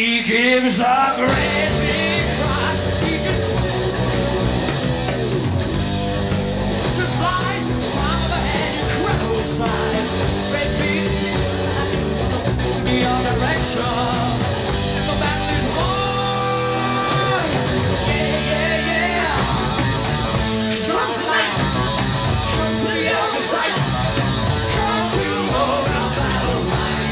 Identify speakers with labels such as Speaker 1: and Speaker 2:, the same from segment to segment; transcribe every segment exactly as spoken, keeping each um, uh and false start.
Speaker 1: He gives a great big cry. He just flies from the head, incredible size. Great big in your direction. And the battle is won. Yeah, yeah, yeah. Come tonight. Come to the other side. Come to hold our battle line.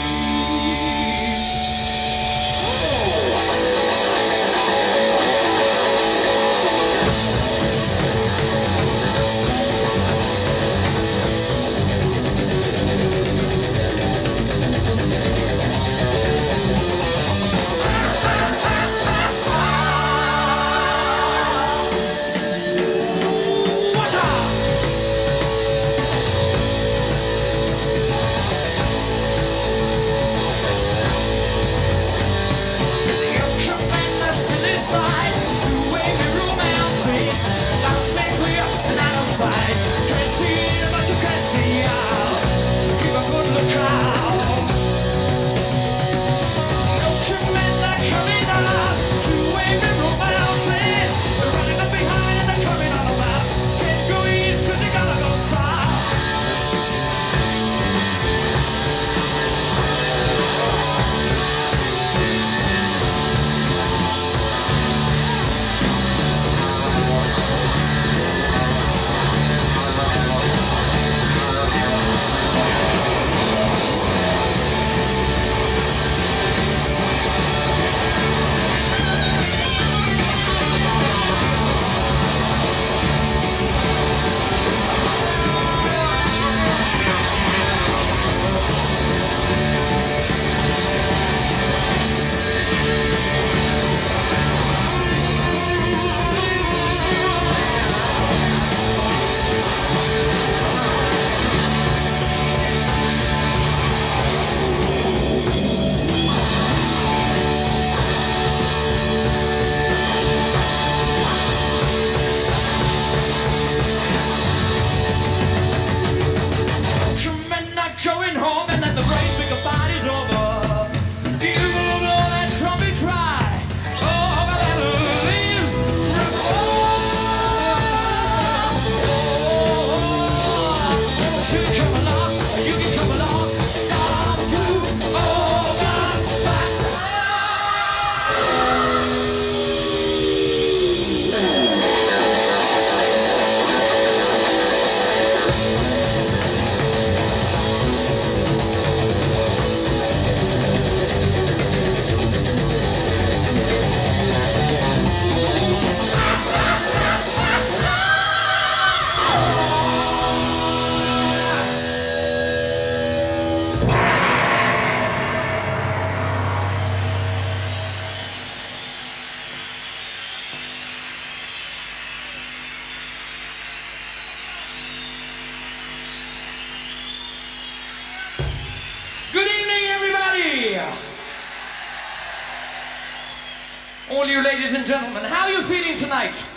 Speaker 2: All you ladies and gentlemen, how are you feeling tonight?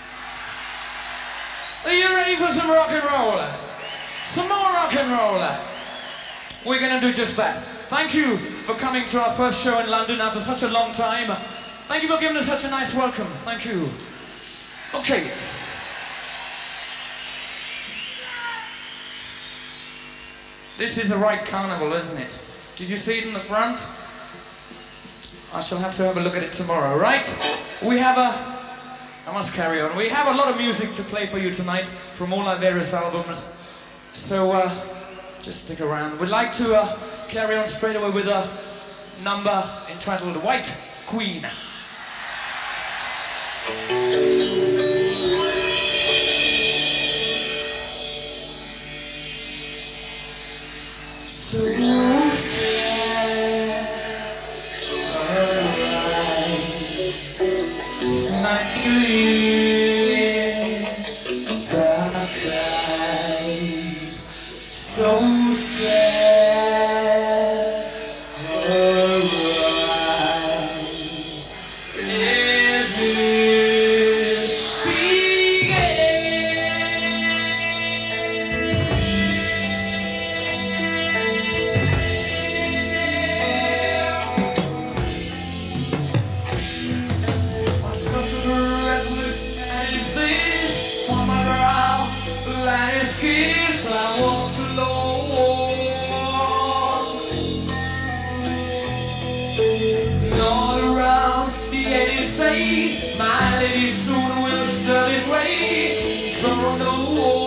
Speaker 2: Are you ready for some rock and roll? Some more rock and roll? We're gonna do just that. Thank you for coming to our first show in London after such a long time. Thank you for giving us such a nice welcome. Thank you. Okay. This is the right carnival, isn't it? Did you see it in the front? I shall have to have a look at it tomorrow, right? We have a... I must carry on. We have a lot of music to play for you tonight from all our various albums. So, uh, just stick around. We'd like to uh, carry on straight away with a number entitled White Queen. So sad, her eyes, slightly dark eyes. So sad, her eyes. Is it day. My lady soon will stir this way. So no.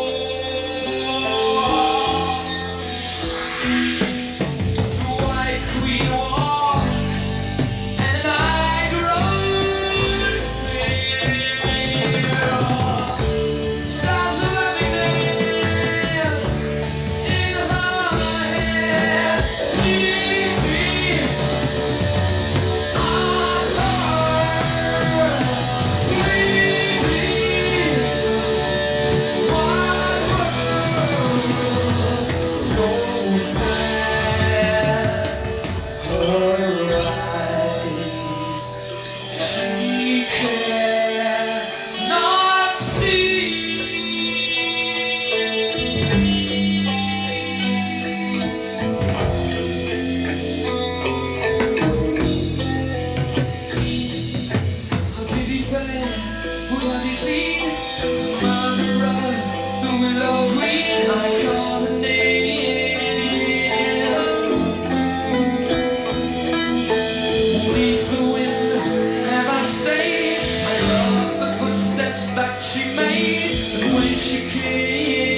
Speaker 2: That she made when she came.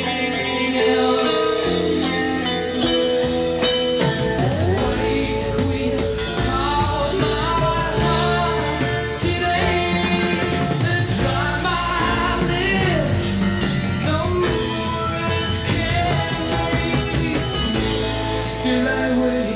Speaker 2: White queen, how my heart did ache and dry my lips. No words can breathe. Still I wait.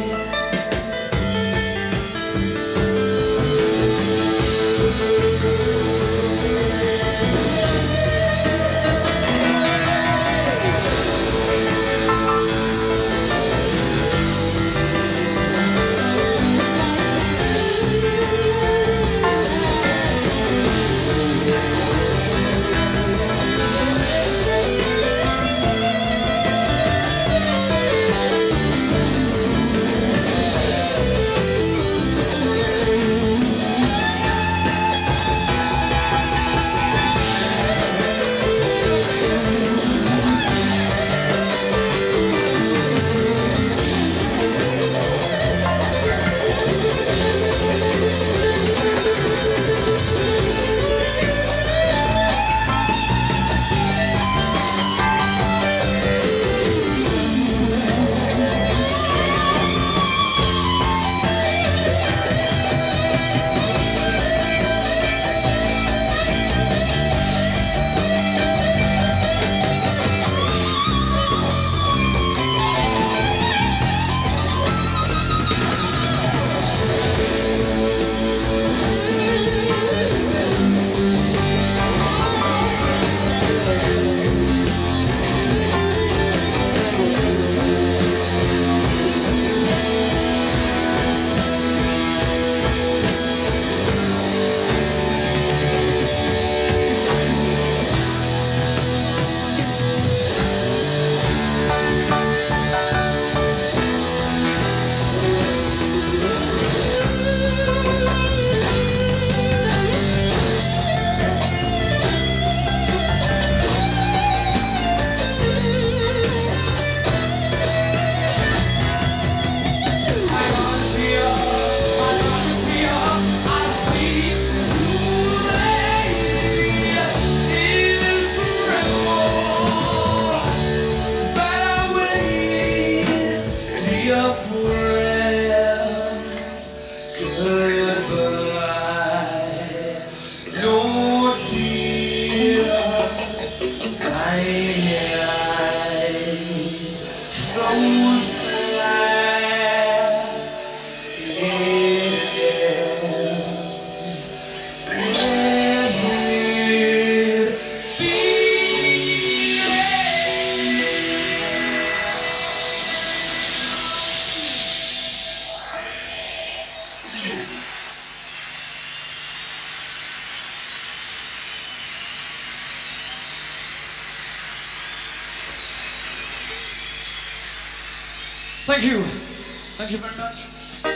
Speaker 2: Thank you. Thank you very much,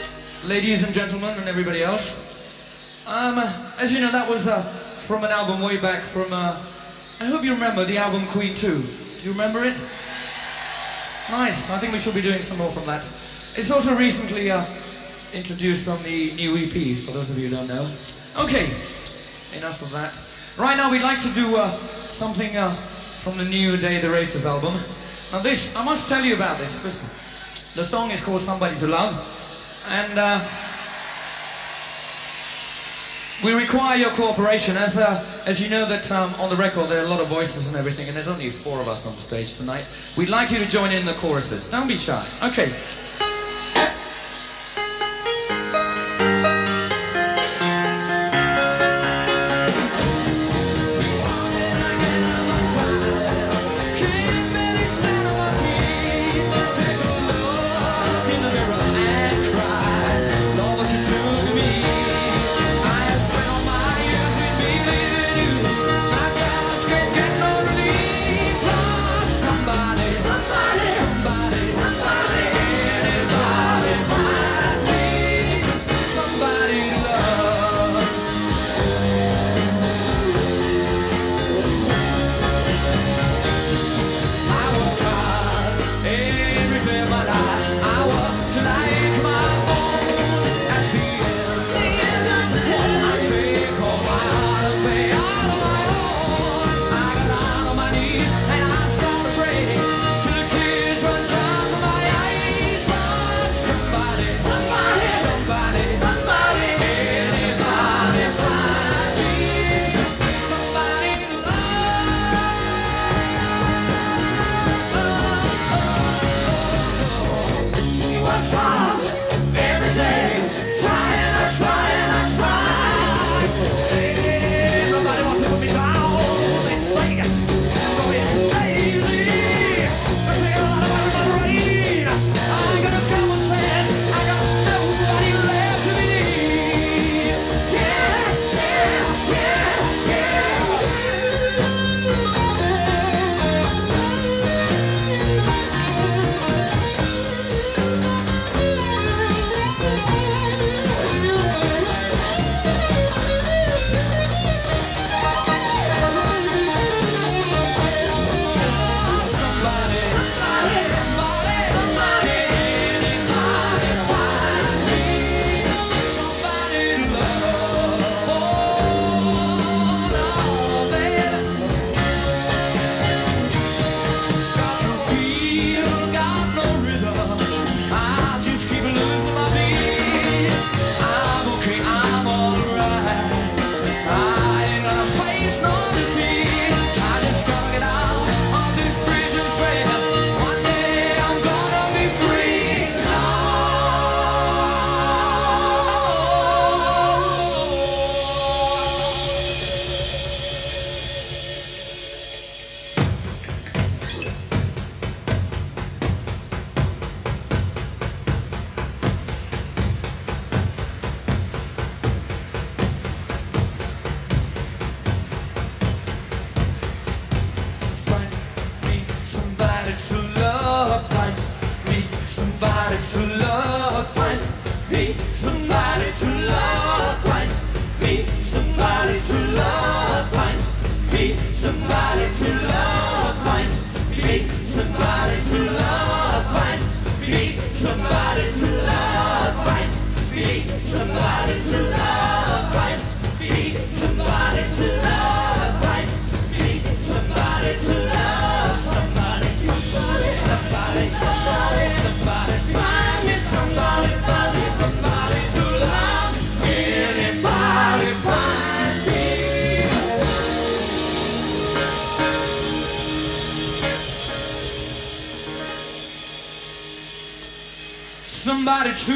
Speaker 2: ladies and gentlemen and everybody else. Um, as you know, that was uh, from an album way back from, uh, I hope you remember the album Queen two. Do you remember it? Nice. I think we should be doing some more from that. It's also recently uh, introduced from the new E P, for those of you who don't know. Okay, enough of that. Right now we'd like to do uh, something uh, from the new Day the Races album. Now this, I must tell you about this. Listen, the song is called Somebody to Love, and uh, we require your cooperation. As uh, as you know that um, on the record there are a lot of voices and everything, and there's only four of us on the stage tonight. We'd like you to join in the choruses. Don't be shy. Okay.
Speaker 1: Somebody to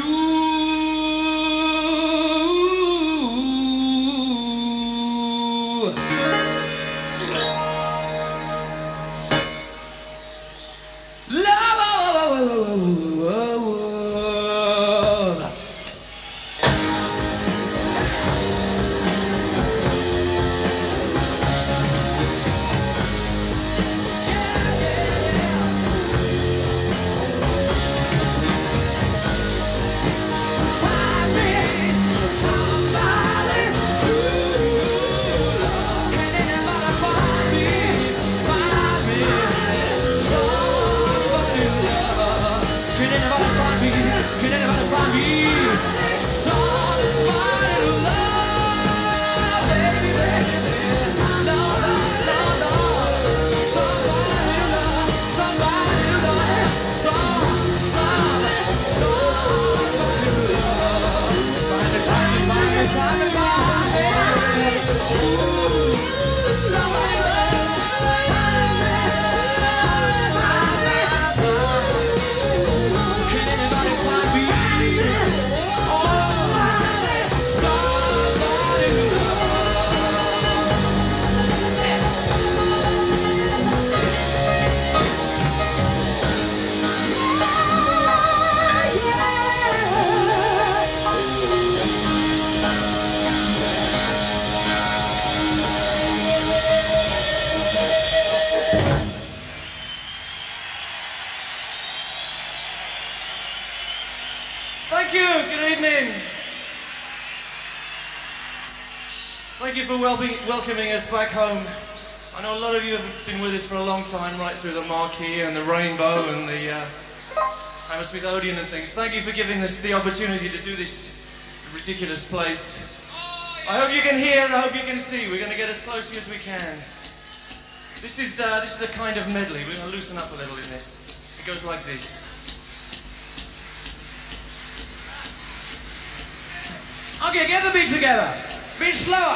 Speaker 3: Thank you, good evening. Thank you for wel welcoming us back home. I know a lot of you have been with us for a long time, right through the Marquee and the Rainbow and the uh, Hammersmith Odeon and things. Thank you for giving us the opportunity to do this ridiculous place. I hope you can hear and I hope you can see. We're going to get as close as we can. This is, uh, this is a kind of medley. We're going to loosen up a little in this. It goes like this.
Speaker 2: Okay, get the beat together. Be slower.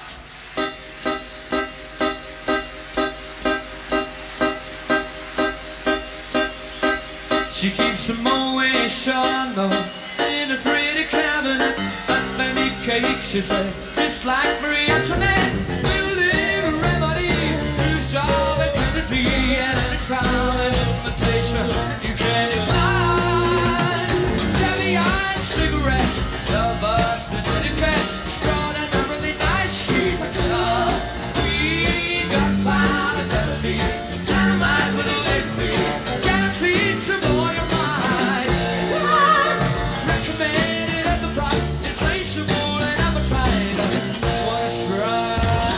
Speaker 2: She keeps a Moet Chandon in a pretty cabinet. But they make cake, she says, just like Marie Antoinette. We'll live a remedy whose job and dignity, and any time an invitation you can decline. Caviar and cigarettes, lovers that dedicate, strong and really nice. She's a girl, we got power, jealousy, dynamite for the lesbian, guaranteed to blow your mind. Recommended at the price, insatiable and appetite. Wanna try?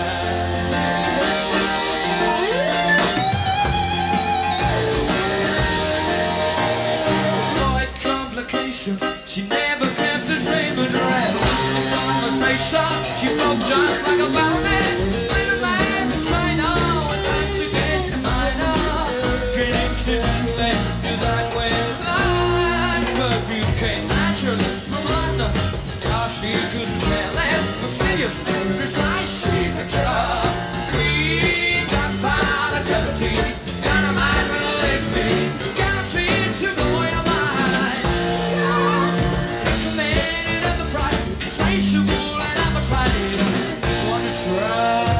Speaker 2: Avoid complications. She never kept the same address. In conversation, she spoke just like a baroness. When a man in China went back to get a minor, get incidentally do that with blind perfume came naturally from London. How she couldn't care less, but seriously precise. She's a killer. We got power, jealousy, dynamite for the lesbian, guaranteed to blow your mind. Recommended at the price, insatiable and appetite. Wanna try?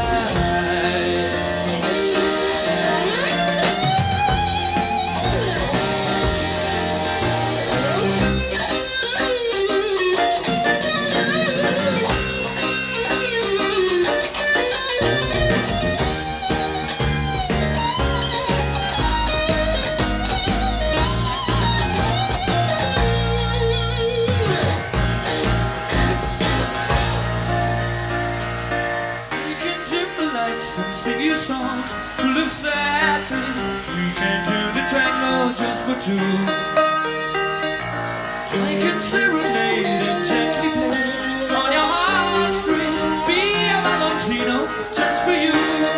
Speaker 2: We can dim the lights and sing you songs full of sad things. We can do the tango just for two. I can serenade and gently play on your heartstrings. Be a Valentino just for you.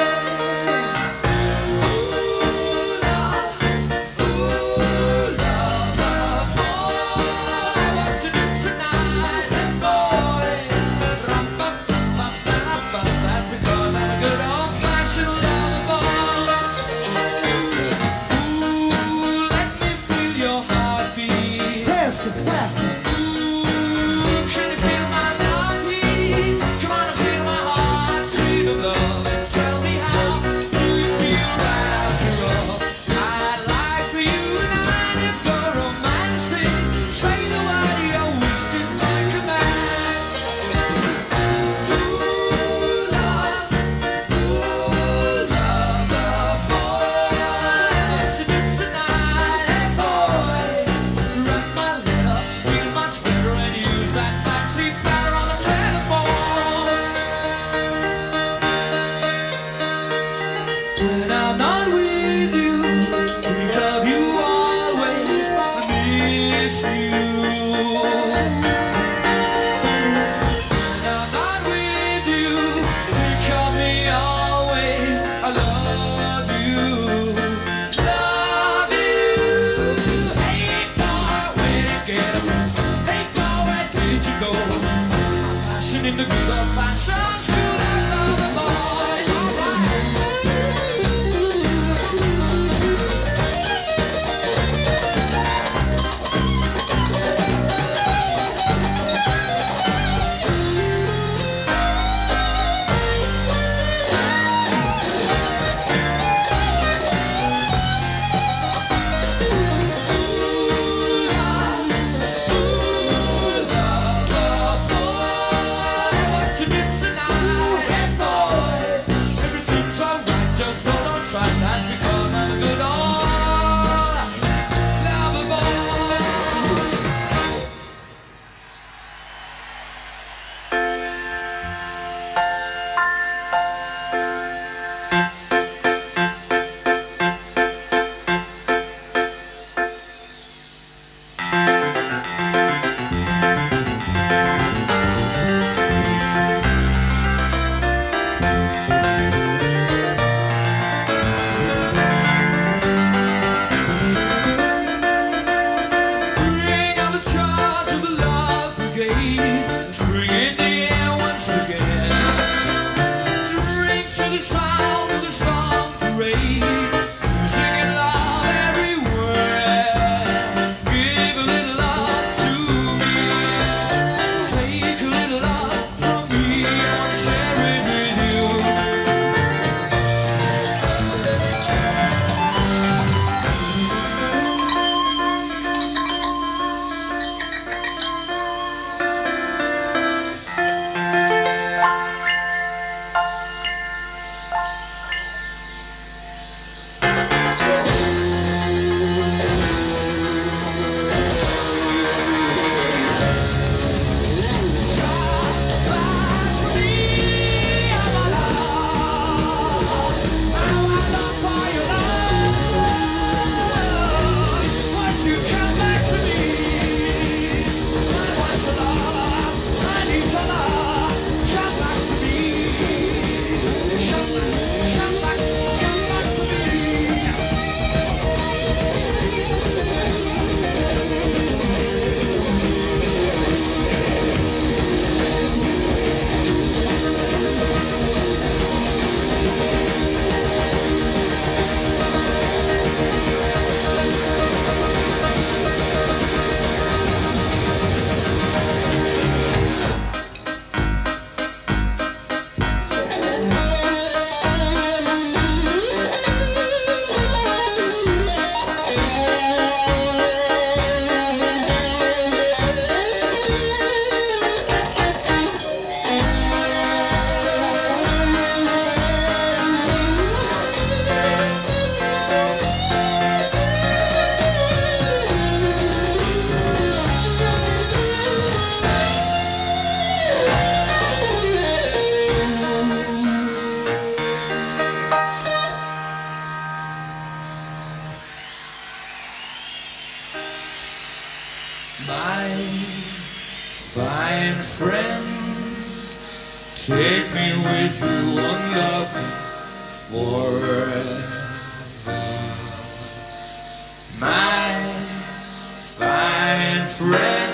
Speaker 2: Ooh, love, ooh, love, love, boy, what to do tonight, and boy, rum-bum-bum-bum-bum-bum, that's because I'm a good old-fashioned lover boy. Ooh, let me feel your heartbeat.
Speaker 4: Faster, faster.
Speaker 2: Ooh, in the good old fashioned school of lover boys.
Speaker 1: My fine friend, take me with you and love me forever. My fine friend,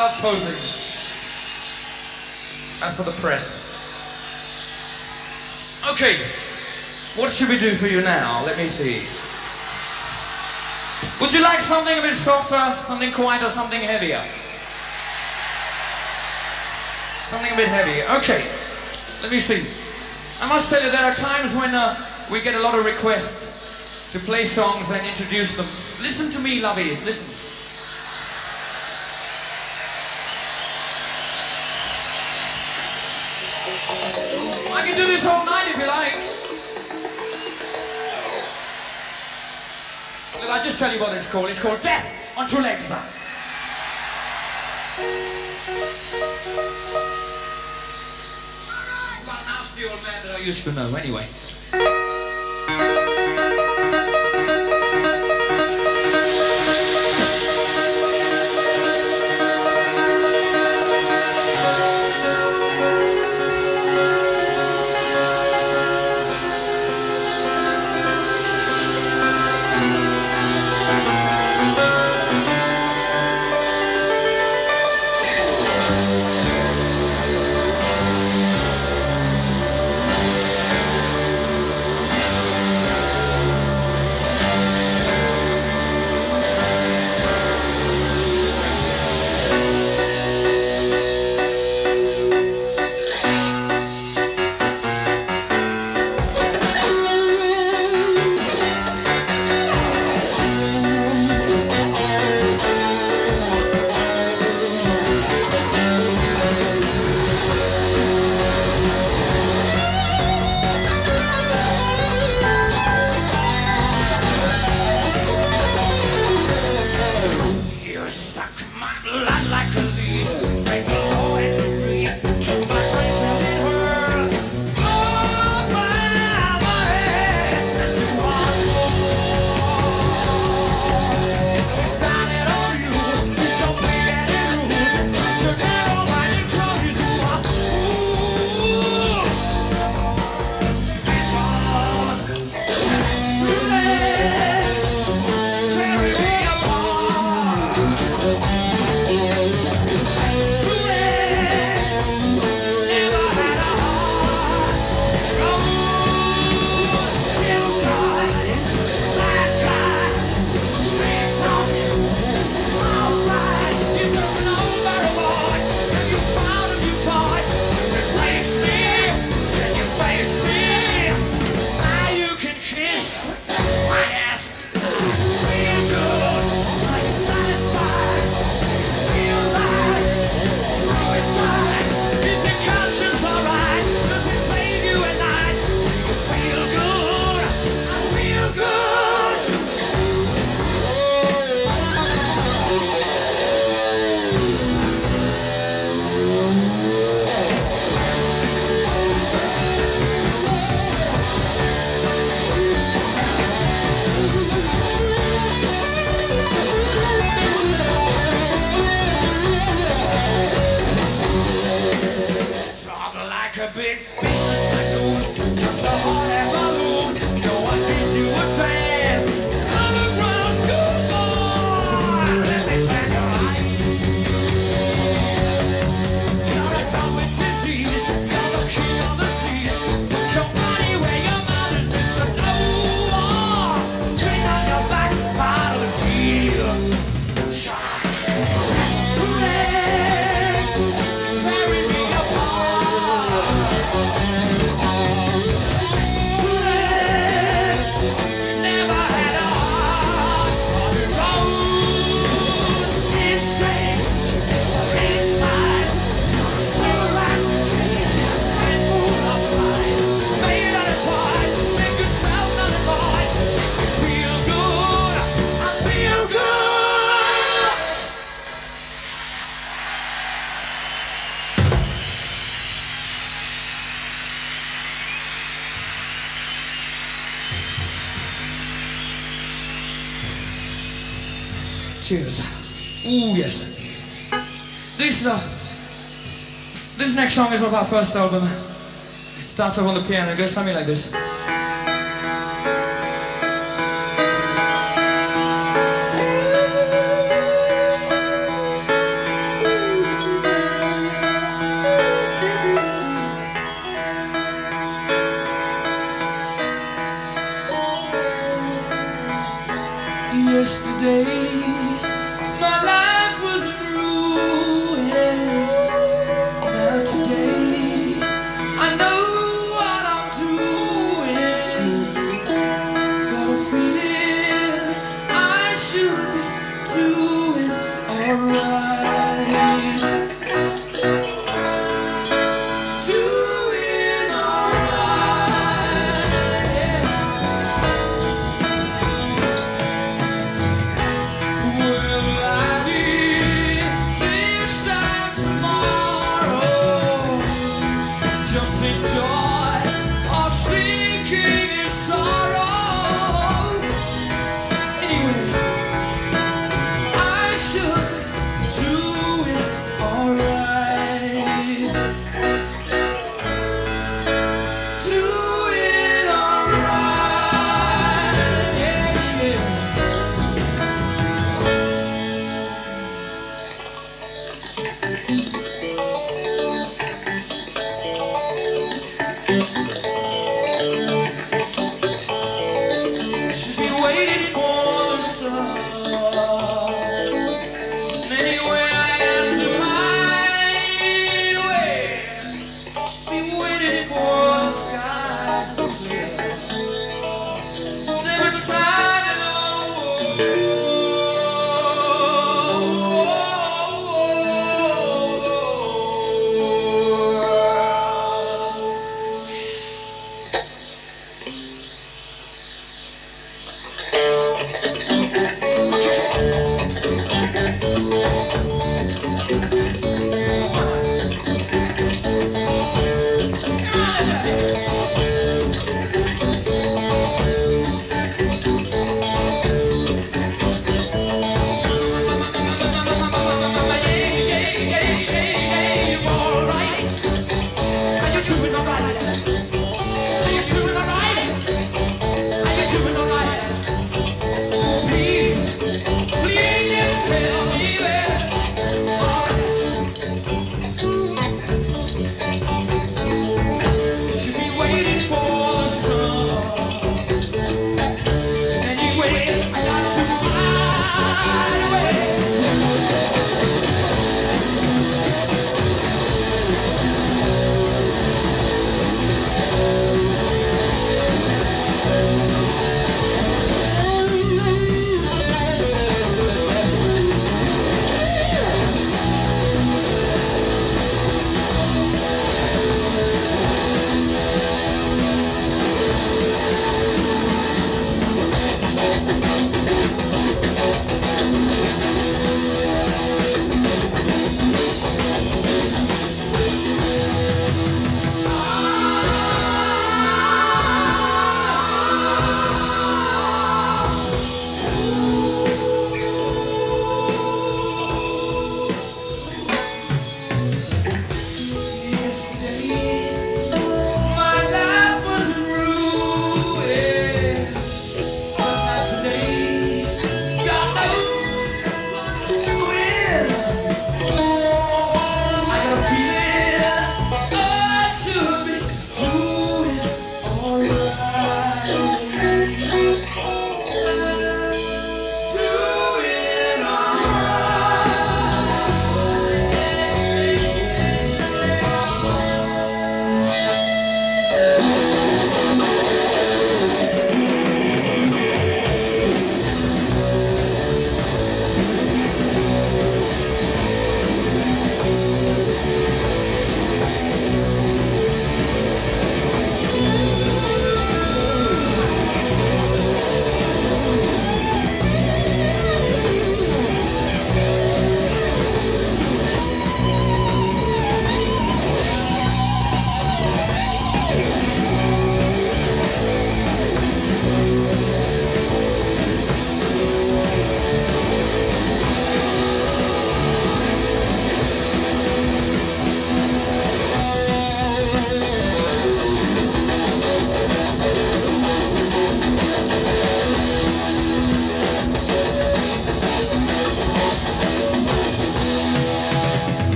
Speaker 2: love posing. That's for the press. Okay, what should we do for you now? Let me see. Would you like something a bit softer, something quieter, something heavier? Something a bit heavy. Okay, let me see. I must tell you, there are times when uh, we get a lot of requests to play songs and introduce them. Listen to me, lovies, listen. I can do this all night if you like. Look, I'll just tell you what it's called. It's called Death on Two Legs. It's about a nasty old man that I used to know, anyway. Cheers. Ooh, yes. This, uh, this next song is off our first album. It starts off on the piano. It goes something like this. Yesterday, my life was in ruin. Now today, I know what I'm doing. Got a feeling I should be doing alright. Doing alright. Will I be this time tomorrow? Jumps in joy or sinking in sorrow. Anyway, I should do it alright. Do it alright. Yeah, yeah. She's been waiting for the sun. Anyway, I answer right away. She's been waiting for the skies to clear. They were deciding on a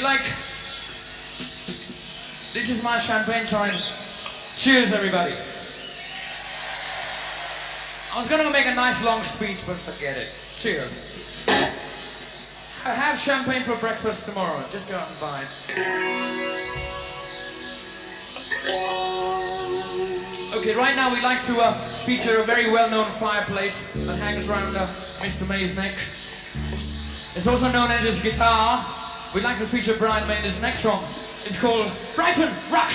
Speaker 2: like... This is my champagne time. Cheers, everybody. I was gonna make a nice long speech, but forget it. Cheers. I have champagne for breakfast tomorrow. Just go out and buy it. Okay, right now we'd like to uh, feature a very well-known fireplace that hangs around uh, Mister May's neck. It's also known as his guitar. We'd like to feature Brian May in his next song. It's called Brighton Rock.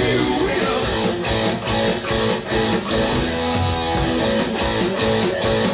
Speaker 1: If you will.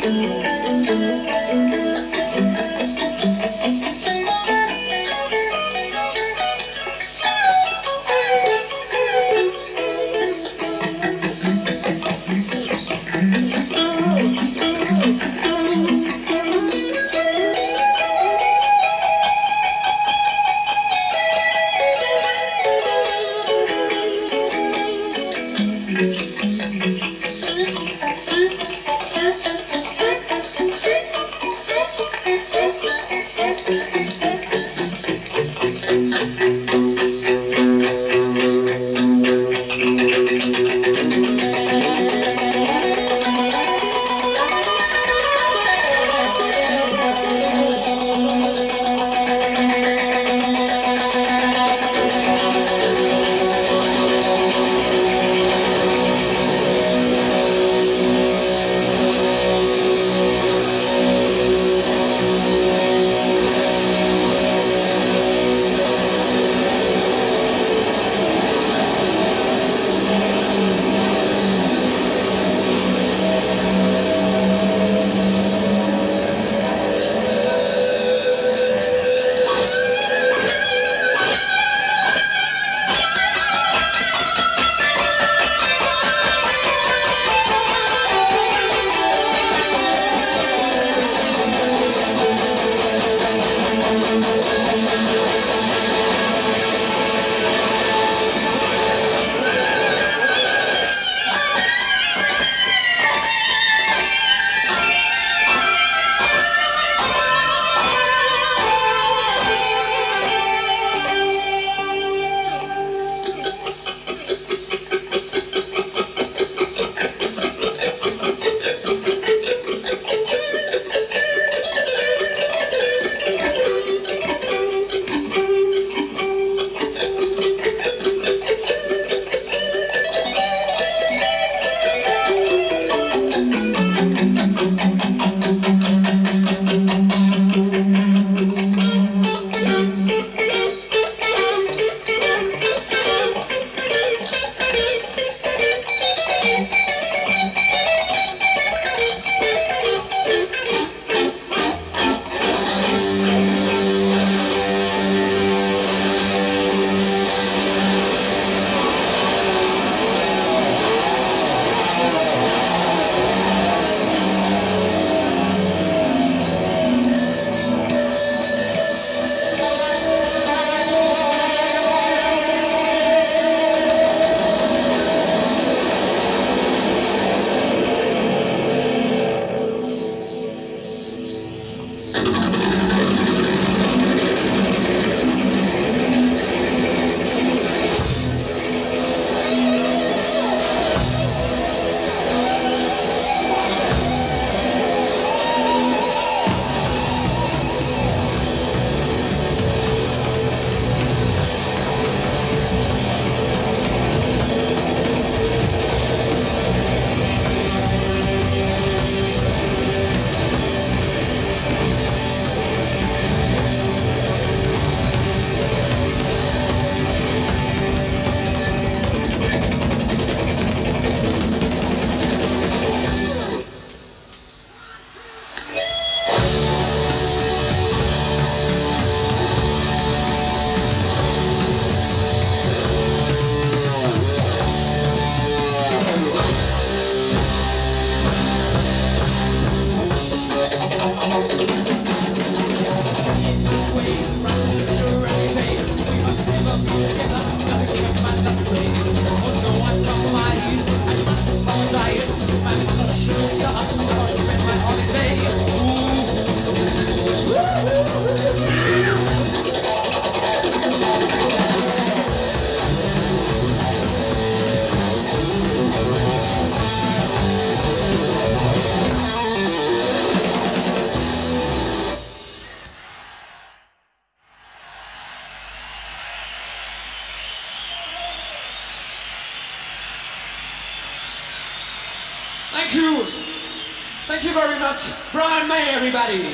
Speaker 2: Thank you. Thank you very much. Brian May, everybody.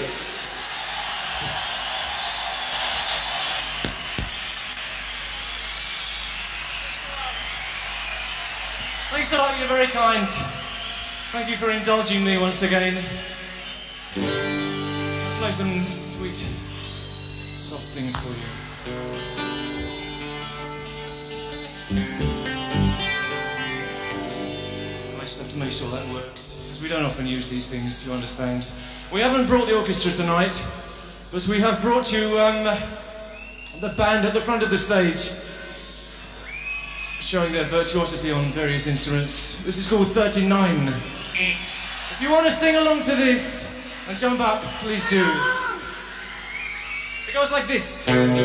Speaker 3: Thanks a lot, you're very kind. Thank you for indulging me once again. I'll play some sweet, soft things for you. I just have to make sure that works, because we don't often use these things, you understand. We haven't brought the orchestra tonight, but we have brought you um, the band at the front of the stage, showing their virtuosity on various instruments. This is called thirty-nine. If you want to sing along to this and jump up, please do. It goes like this.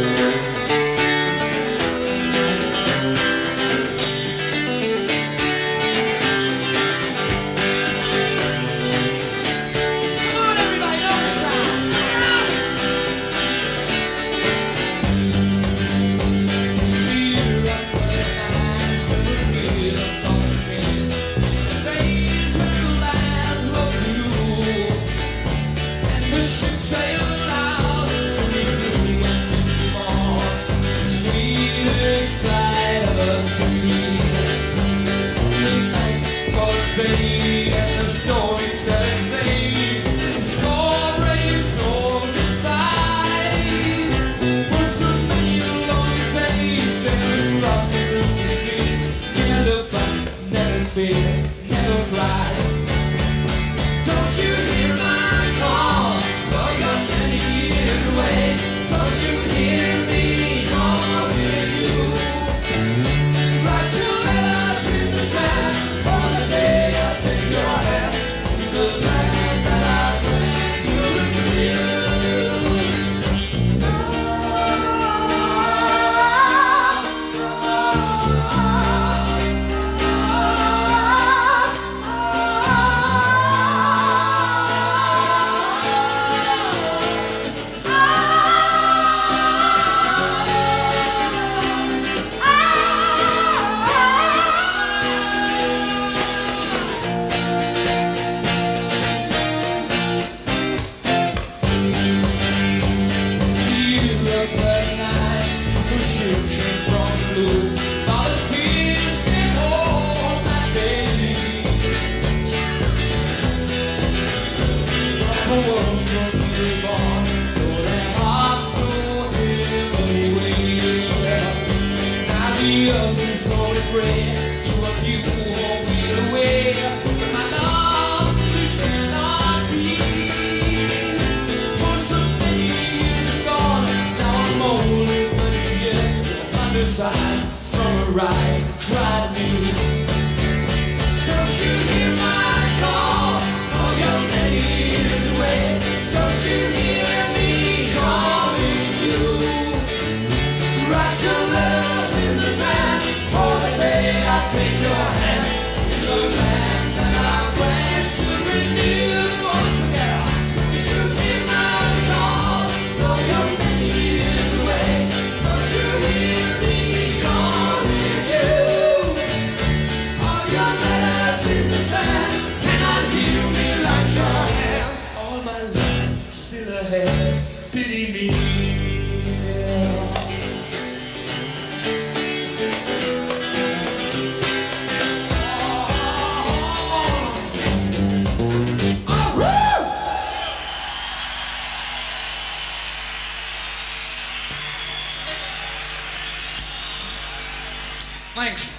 Speaker 2: Thanks.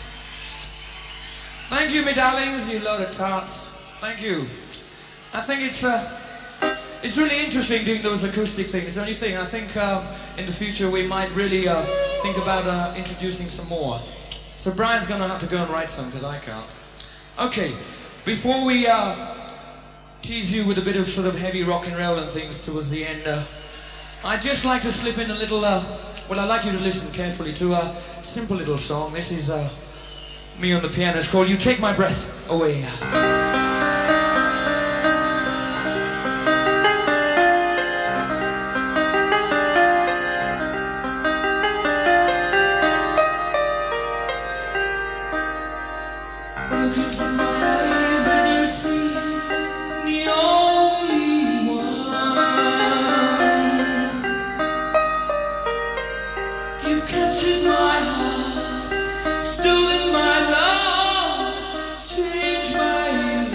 Speaker 2: Thank you, me darlings, you load of tarts. Thank you. I think it's uh, it's really interesting doing those acoustic things. The only thing, I think uh, in the future we might really uh, think about uh, introducing some more. So Brian's gonna have to go and write some, because I can't. Okay, before we uh, tease you with a bit of sort of heavy rock and roll and things towards the end, uh, I'd just like to slip in a little, uh, well, I'd like you to listen carefully to a simple little song. This is uh, me on the piano. It's called You Take My Breath Away. Look into my eyes and you see the only one. You've captured my heart, stolen my love, changed my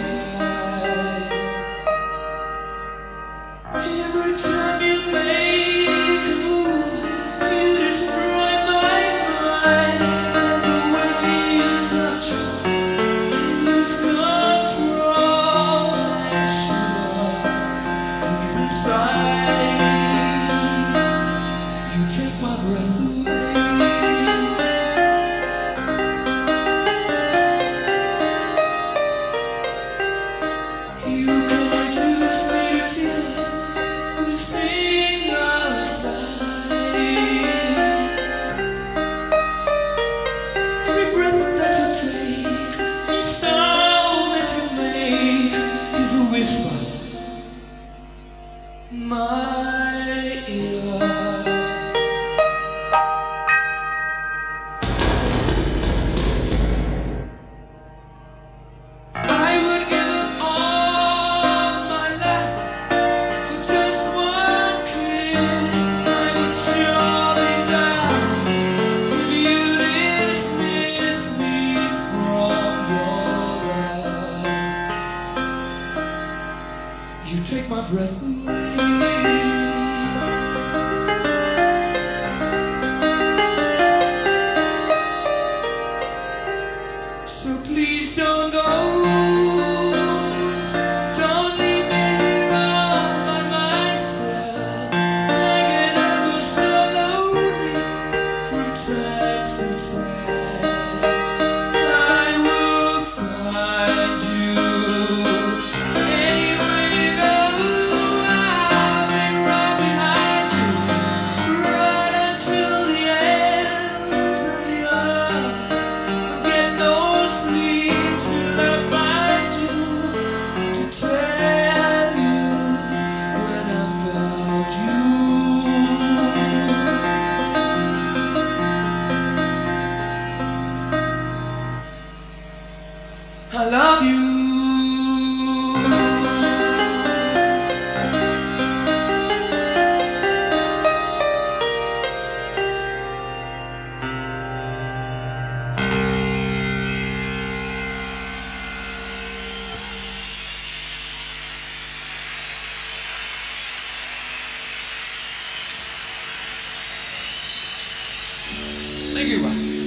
Speaker 2: Thank you.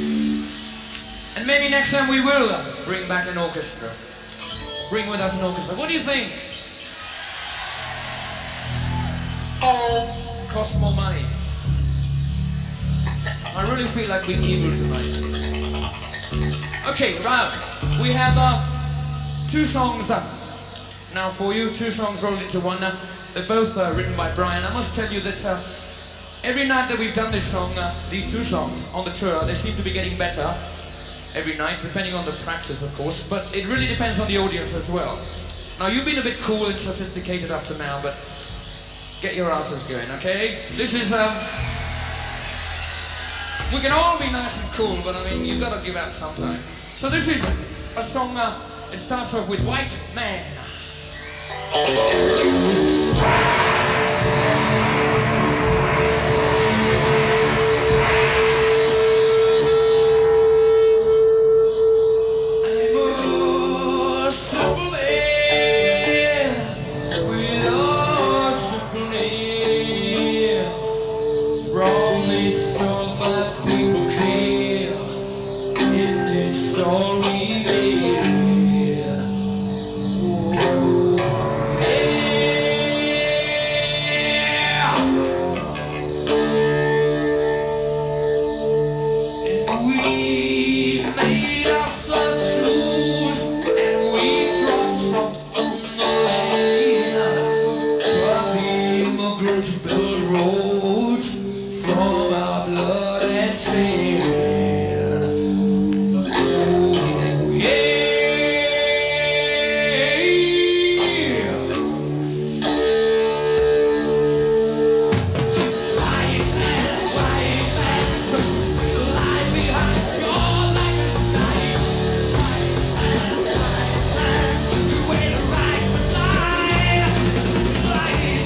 Speaker 2: And maybe next time we will uh, bring back an orchestra. Bring with us an orchestra. What do you think? Costs more money. I really feel like being evil tonight. Okay, right. We have uh, two songs uh, now for you. Two songs rolled into one. Uh, they're both uh, written by Brian. I must tell you that uh, every night that we've done this song, uh, these two songs on the tour, they seem to be getting better every night, depending on the practice, of course. But it really depends on the audience as well. Now, you've been a bit cool and sophisticated up to now, but get your asses going, okay? This is, um... we can all be nice and cool, but I mean, you've got to give out sometime. So this is a song, uh, it starts off with White Man.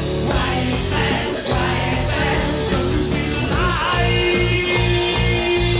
Speaker 1: Don't you see the light?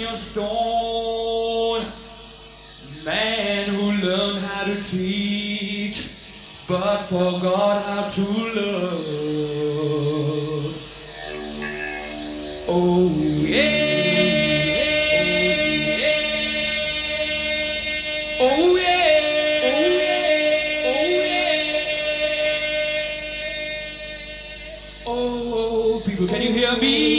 Speaker 2: your stone. Man who learned how to teach, but forgot how to love. Oh yeah. Oh yeah. Oh yeah. Oh, people, can you hear me?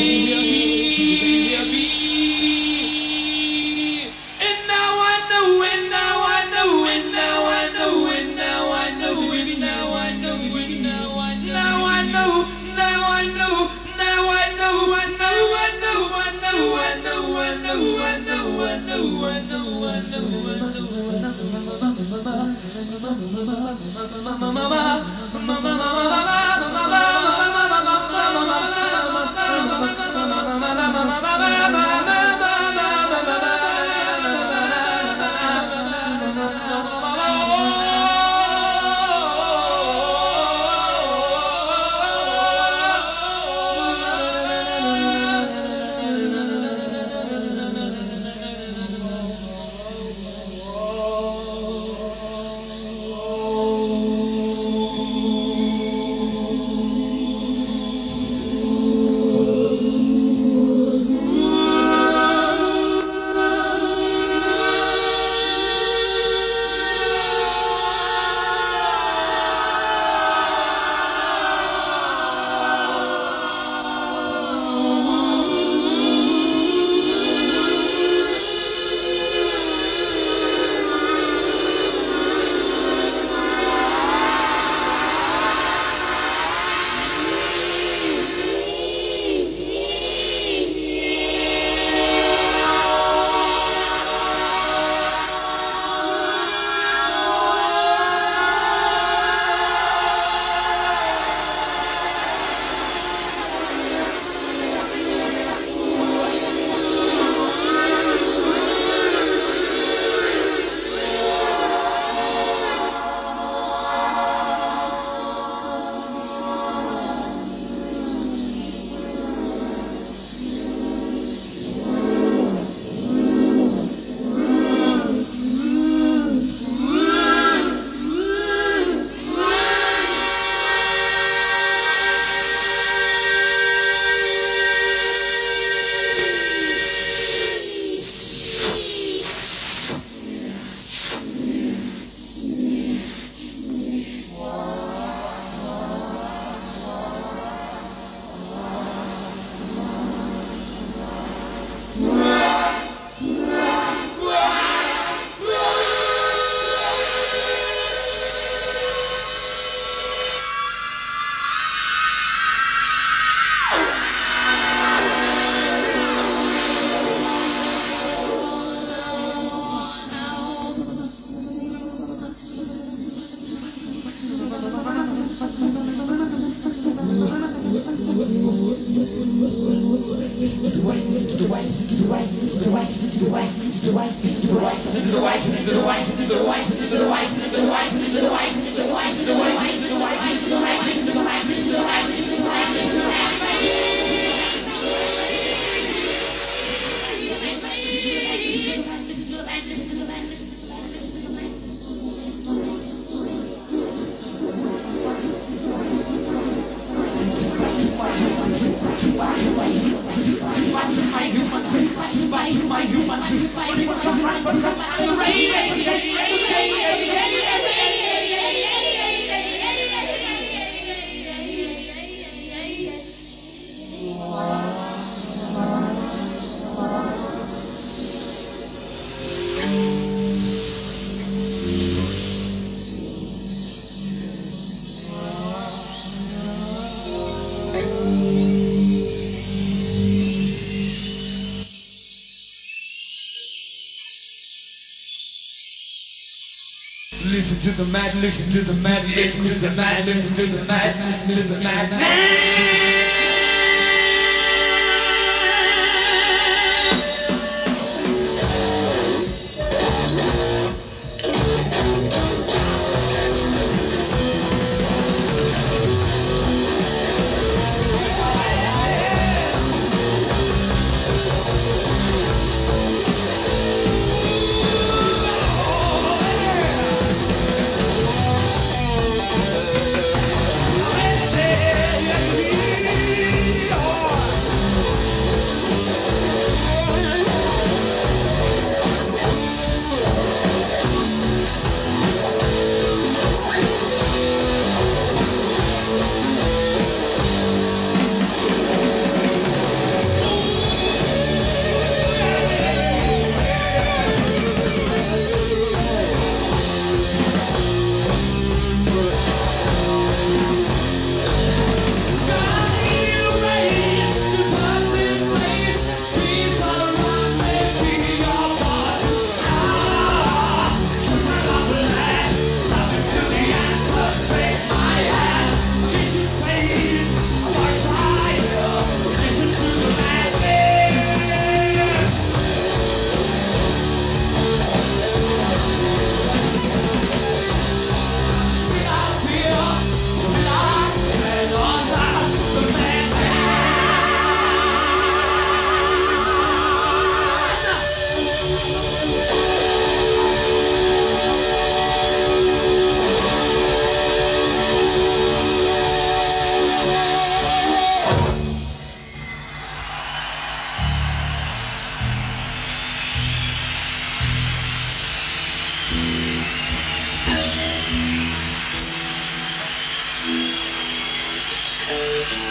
Speaker 2: Listen to the mad, listen to the mad, listen to the mad, listen to the mad, listen to the mad.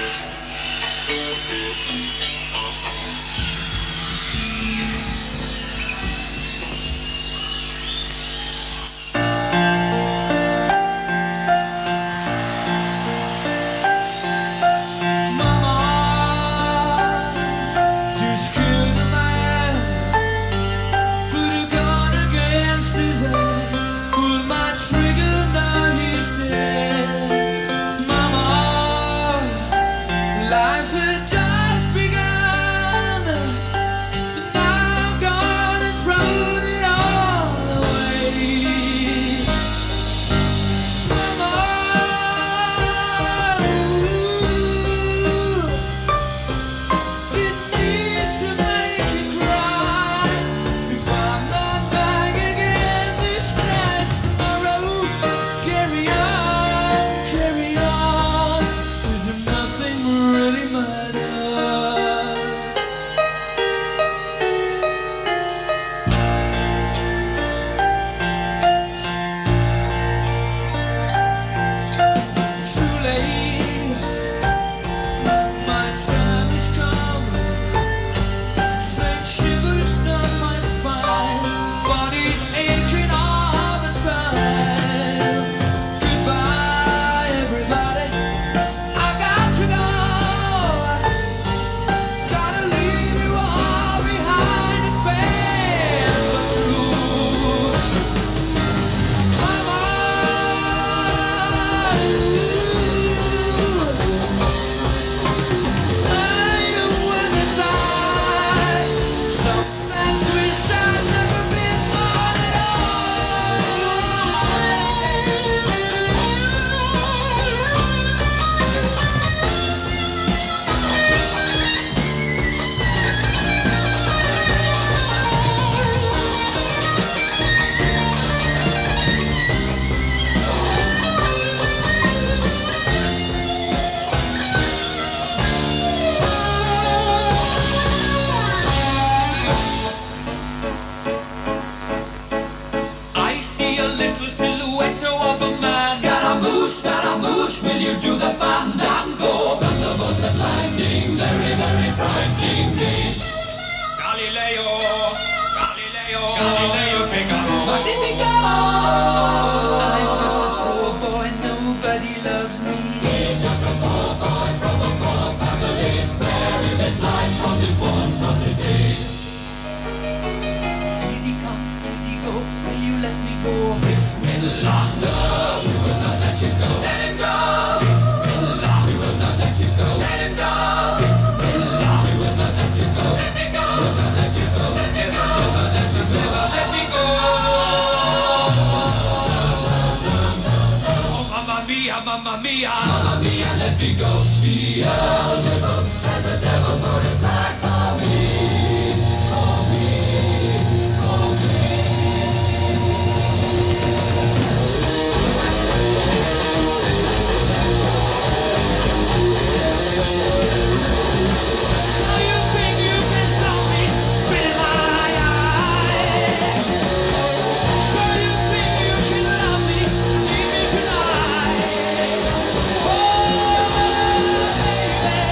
Speaker 1: Will you do the fandango? Thunderbolts and lightning, very, very frightening me.
Speaker 2: Galileo, Galileo,
Speaker 1: Galileo Figaro,
Speaker 2: Magnifico! I'm just a poor boy, nobody loves me.
Speaker 1: He's just a poor boy from a poor family, sparing his life from this monstrosity.
Speaker 2: Easy come, easy go, will you let me go?
Speaker 1: Bismillah, no, we will not let you go. Let him go! Bismillah, we will not let you go. Let him go! Bismillah, we will not let you go. Let me go! We will not let you go. Let me go! We will not let you go.
Speaker 2: Let me go! Oh, mamma mia, mamma mia!
Speaker 1: Mamma mia, let me go. Beelzebub has a devil put aside for me. For me, for me.
Speaker 2: So you think you can stop me, spit in my eye? So you think you can love me, leave me tonight? Oh, baby.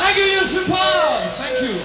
Speaker 2: Thank you, you're superb. Thank you.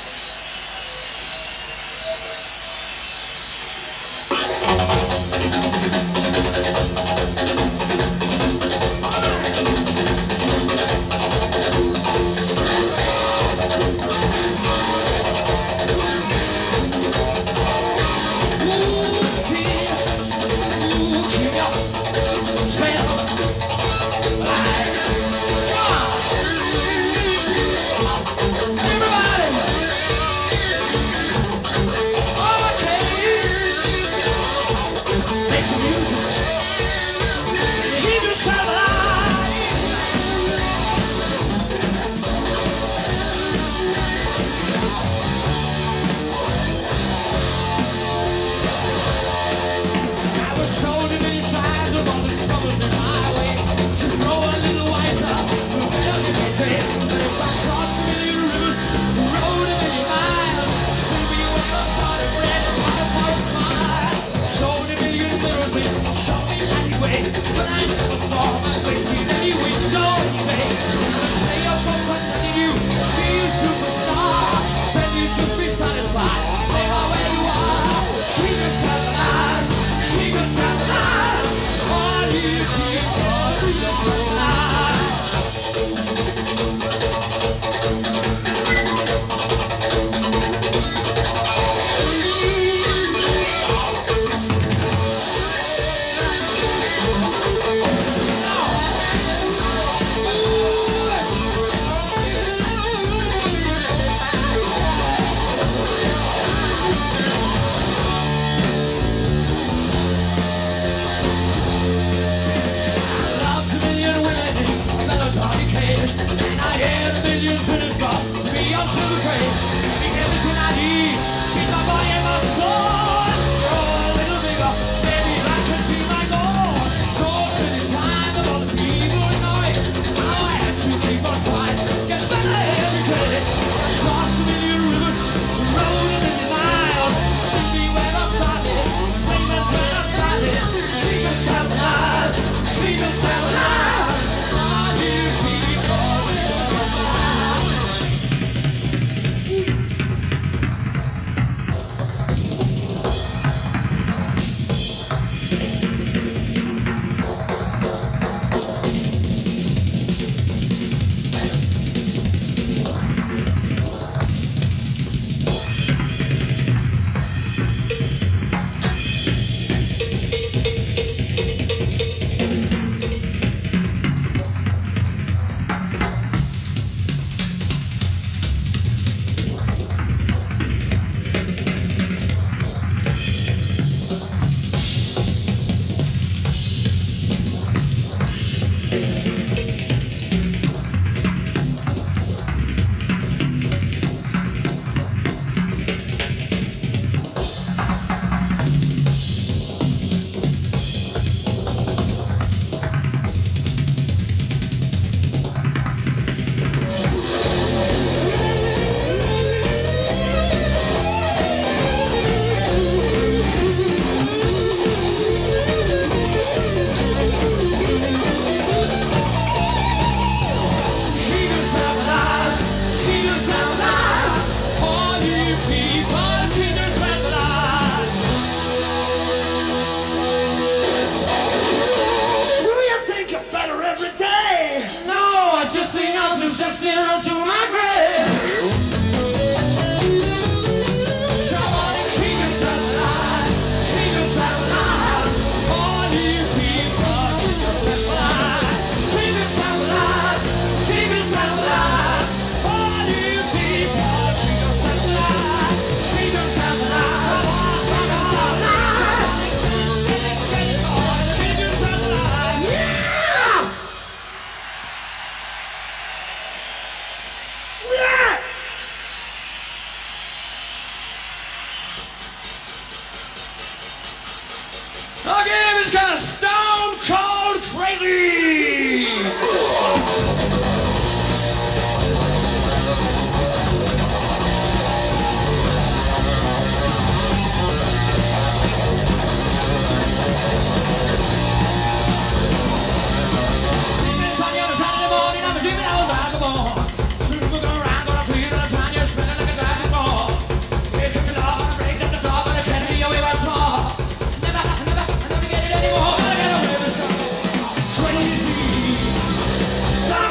Speaker 1: But I never saw my face in any window anyway. I say your folks are telling you, be a superstar. Tell you just be satisfied, stay right where you are. Treat yourself alive, treat yourself alive. All you people, treat yourself alive. And I had a million sinners got to be on silver trays. Having everything I need, keep my body and my soul. Grow a little bigger, maybe that could be my goal. Talk to the time of all the people in my way. Now I have to keep on trying, get better every day. Cross a million rivers, road a million miles. Still be where I started, same as when I started. Keep yourself alive, keep yourself alive. All you people.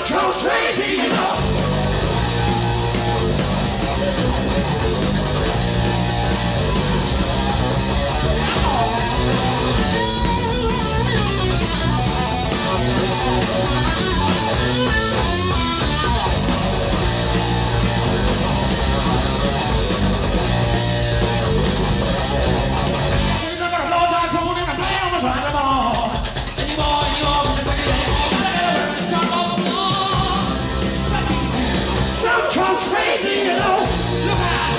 Speaker 1: Stone Cold crazy, you know. Crazy, you know. Look out.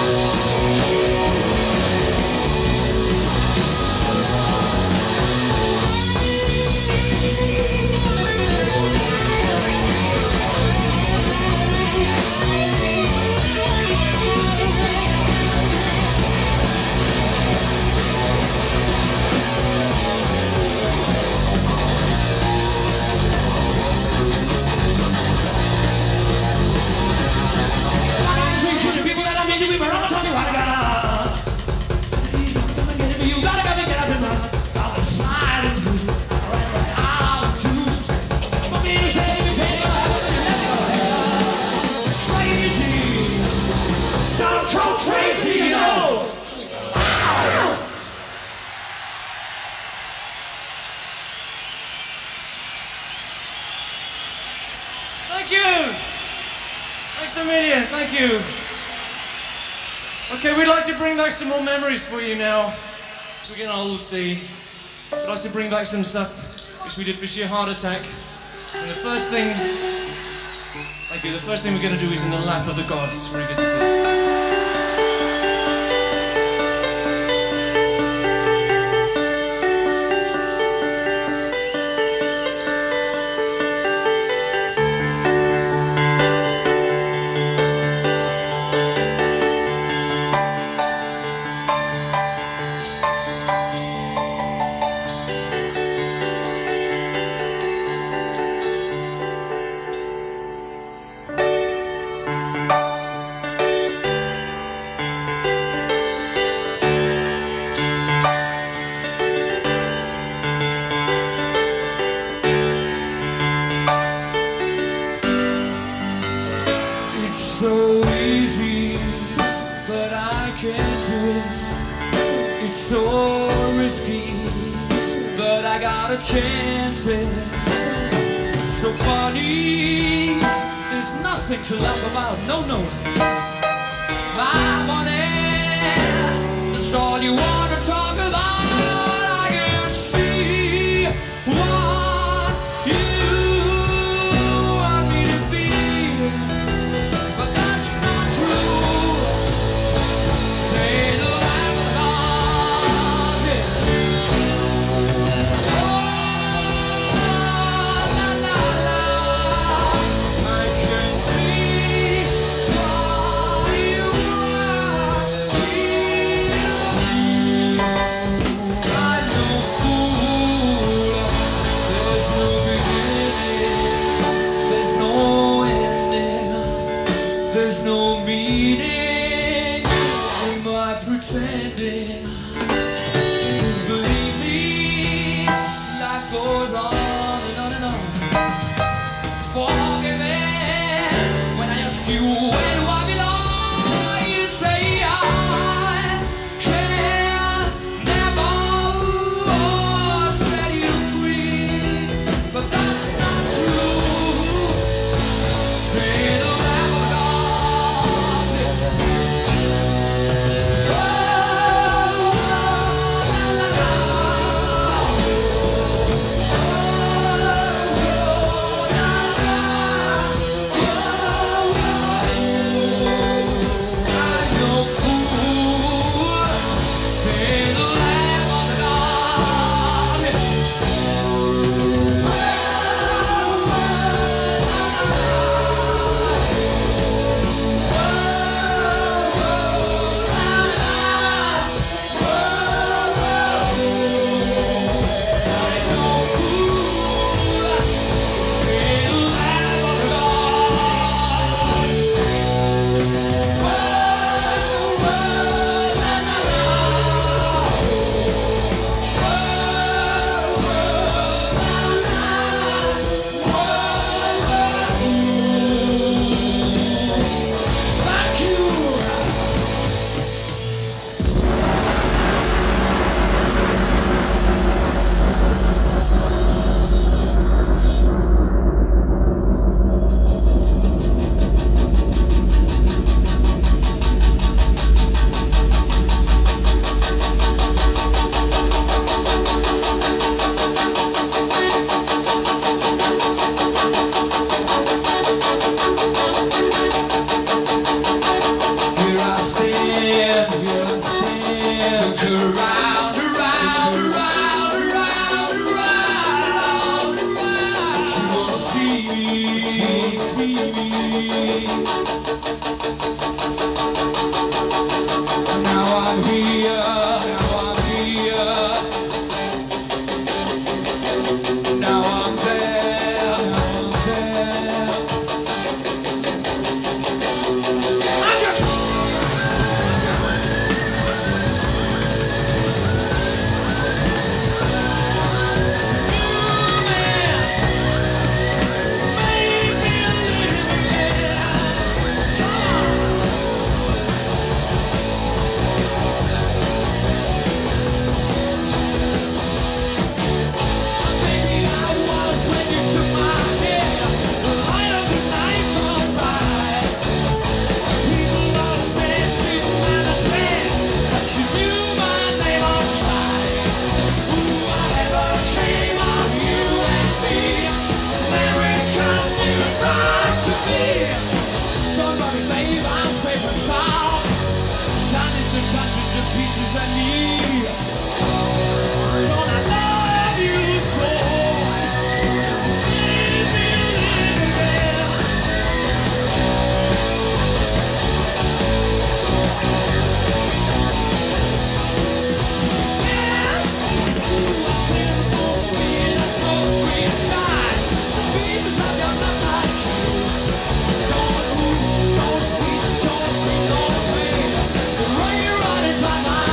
Speaker 1: Crazy, you know.
Speaker 3: Thank you. Thanks a million. Thank you. Okay, we'd like to bring back some more memories for you now. As we're getting old, see. We'd like to bring back some stuff which we did for Sheer Heart Attack. And the first thing, thank you, the first thing we're going to do is In the Lap of the Gods, revisited.
Speaker 2: So easy, but I can't do it. It's so risky, but I gotta chance it. It's so funny, there's nothing to laugh about, no, no. My money, that's all you wanna talk about. I can see what you want me to be. There's no meaning in my pretending. Believe me, life goes on and on and on. Forgive me when I ask you where do I belong. You say I can never set you free, but that's not true. Say the
Speaker 1: T V. Now I'm here, now I'm here. Now I'm there, now I'm there. I just, I just pieces I need. Don't I love you so? Just leave me living there. Yeah. Ooh, I feel the cold wind, the smoke sweet sky. The beams of your love I choose. Don't move, don't speak, don't treat, don't play. The rain running down my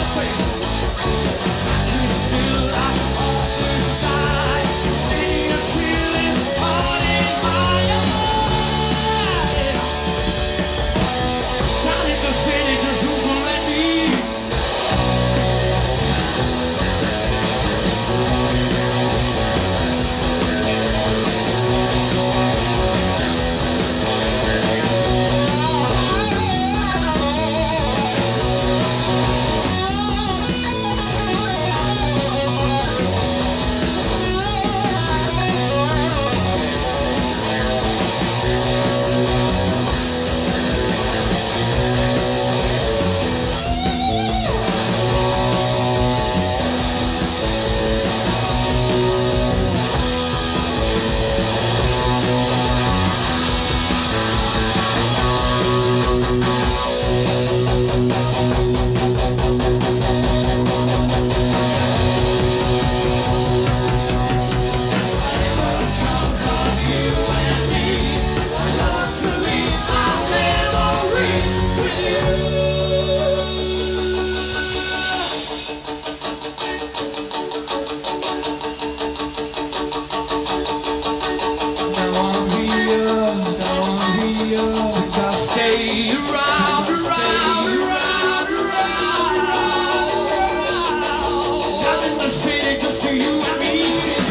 Speaker 1: stay around, around, around, around, around. Down in the city, just for you and me.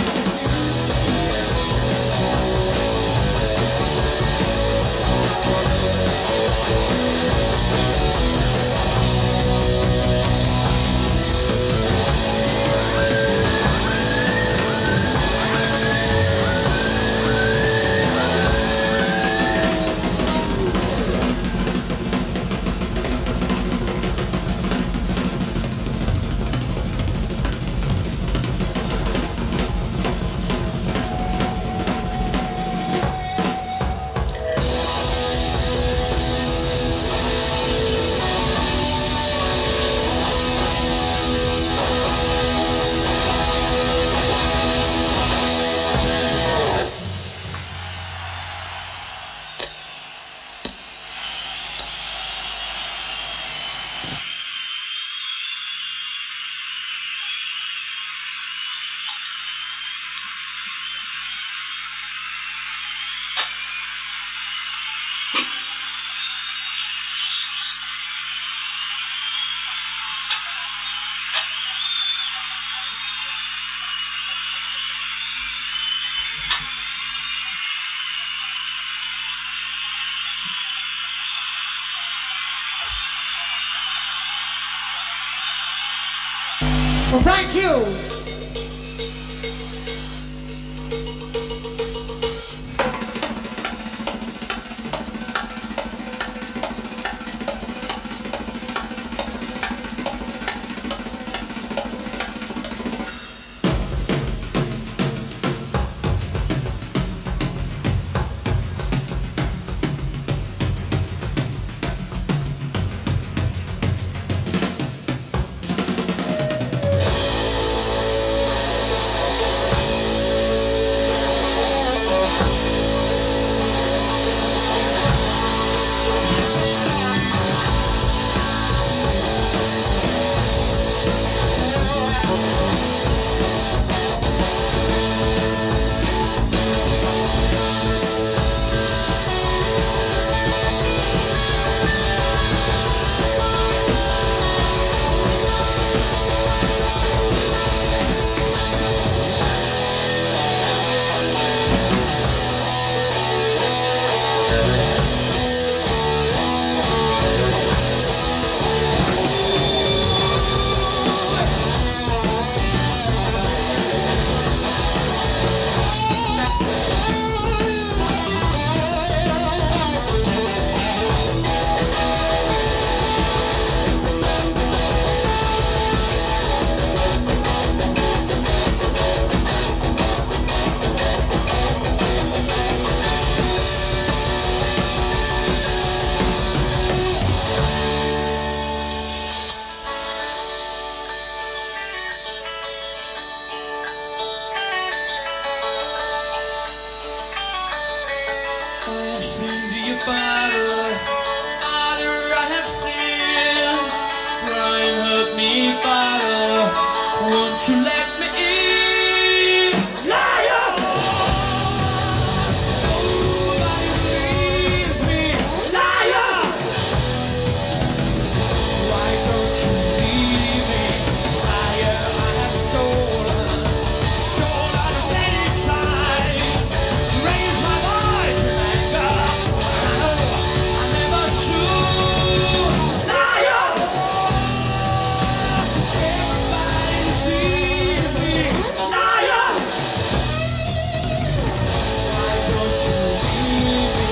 Speaker 1: Well, thank you.
Speaker 2: your father. Father, I have sinned. Try and hurt me, Father. Won't you let me in? Liar! Nobody believes me. Liar! Why don't you leave me? Sire, I have stolen, stolen many times. Raised my voice in anger. I know I never should. Liar! Everybody sees me. Liar! Why don't you leave me?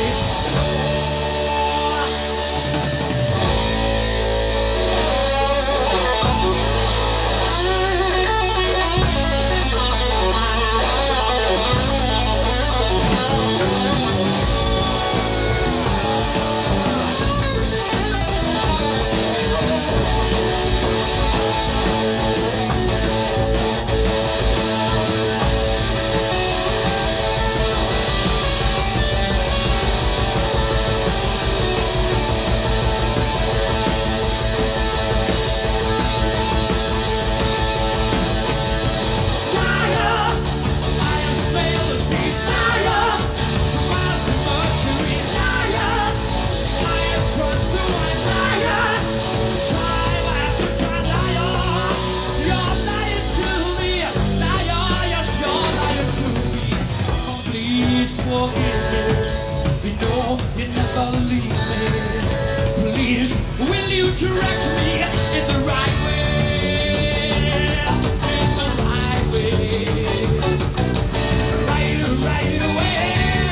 Speaker 2: Forgive me, you know you never leave me. Please, will you direct me in the right way? In the right way. Right, right away.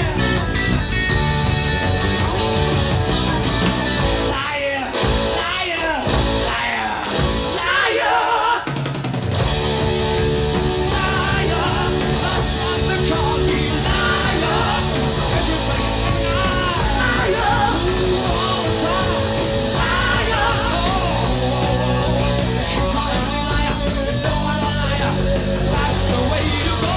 Speaker 2: Liar, liar, liar, liar. Liar, that's not the call me. Liar, everything liar, all the time. Liar, oh, she calling me liar, you know I'm a liar. That's the way to go.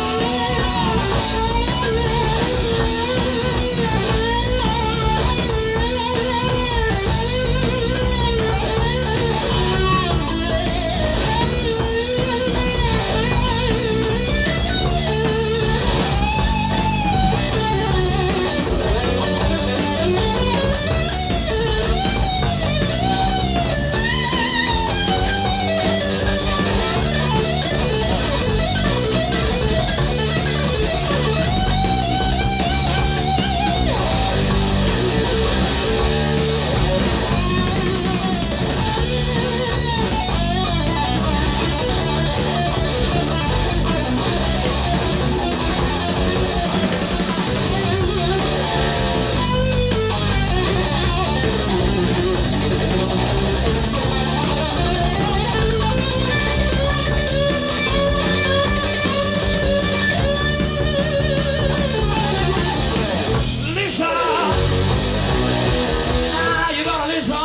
Speaker 2: Listen, now you gotta listen.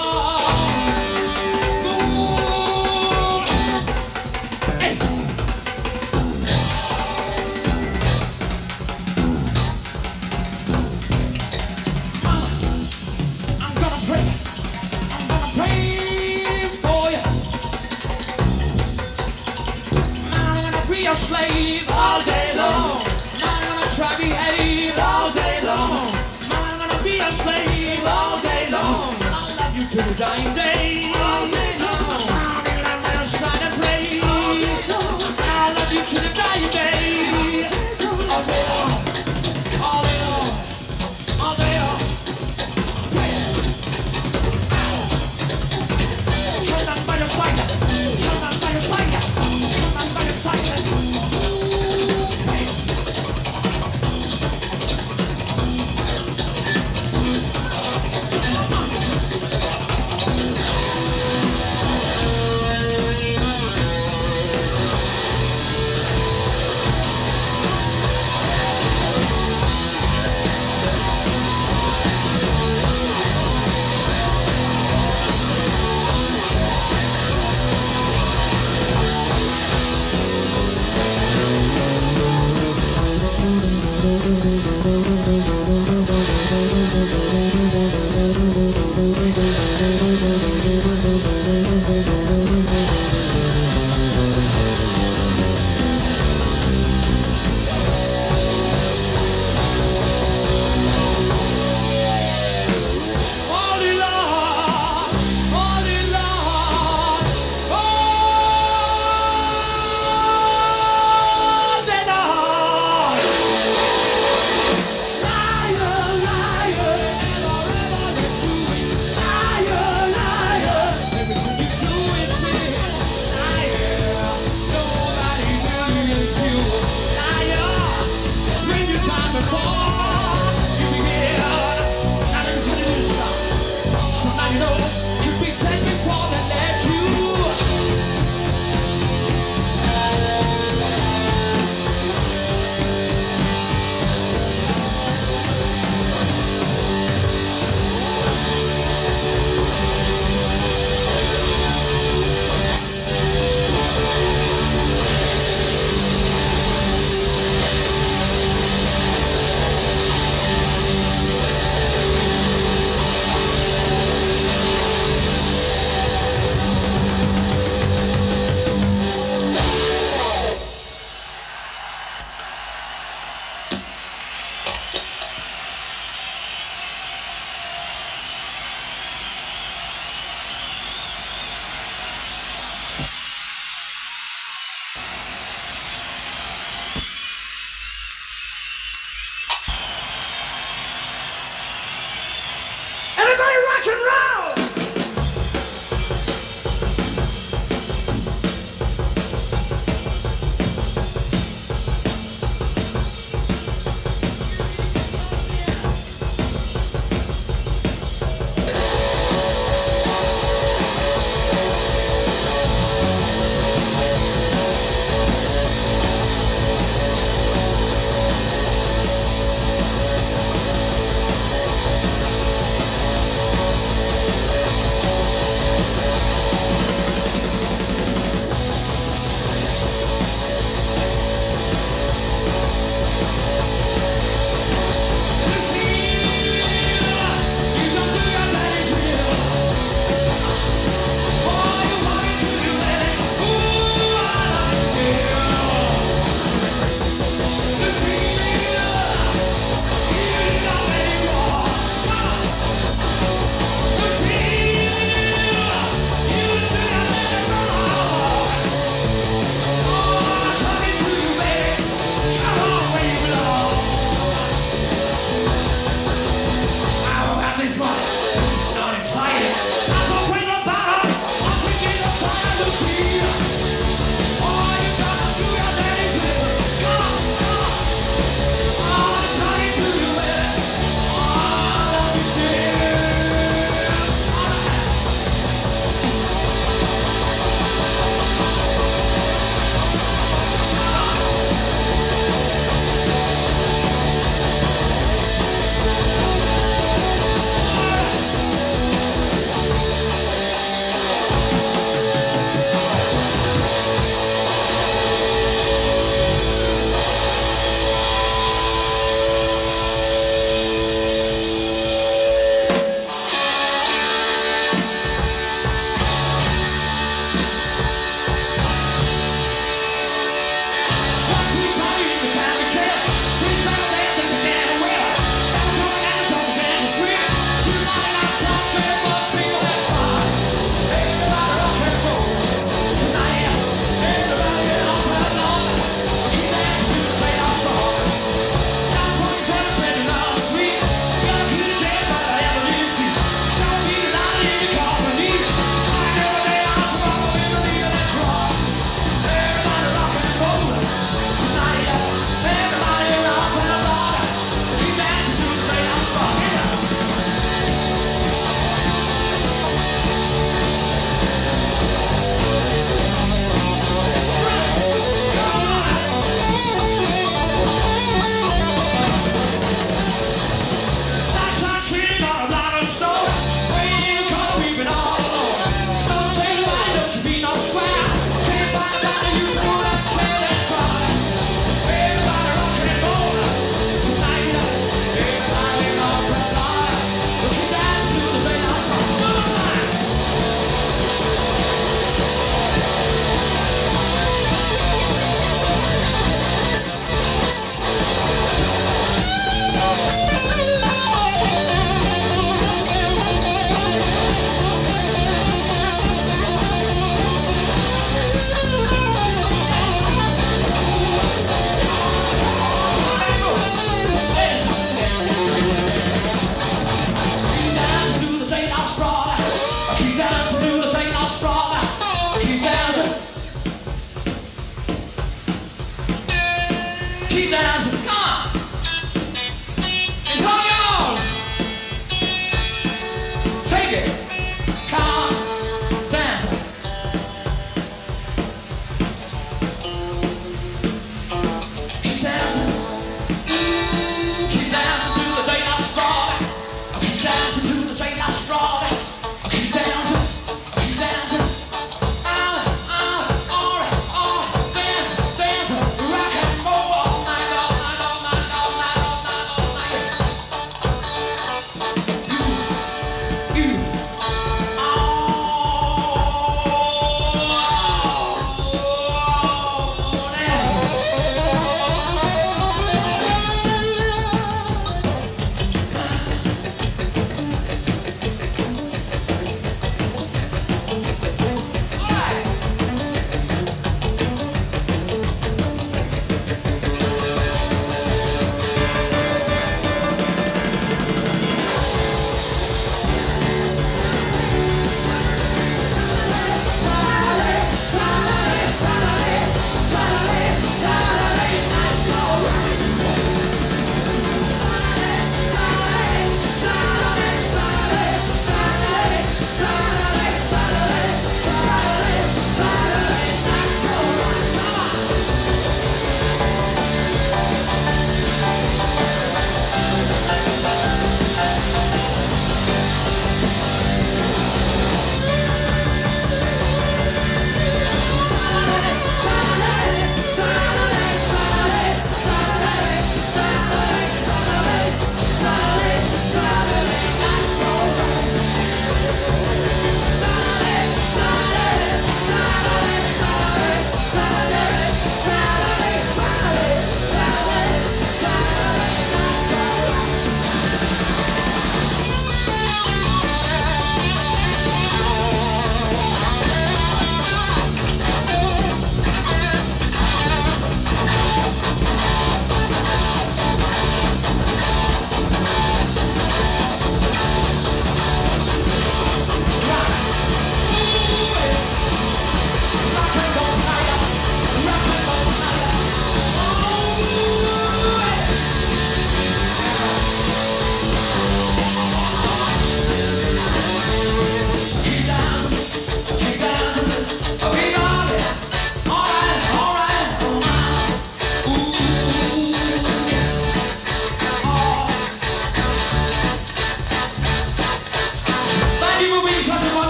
Speaker 2: Ooh. Hey. Mama, I'm gonna pray. I'm gonna pray for you. I'm gonna be a slave all day long. I'm gonna try to behave all day long. I'm gonna be a slave all day long. And I'll love you till the dying day. All day long. I'm gonna be a side and play. All day long. I'll love you till the dying day. All day long. All day long. All day long. Shut down by your side. Shut down by your side. Shut down by your side. Hey.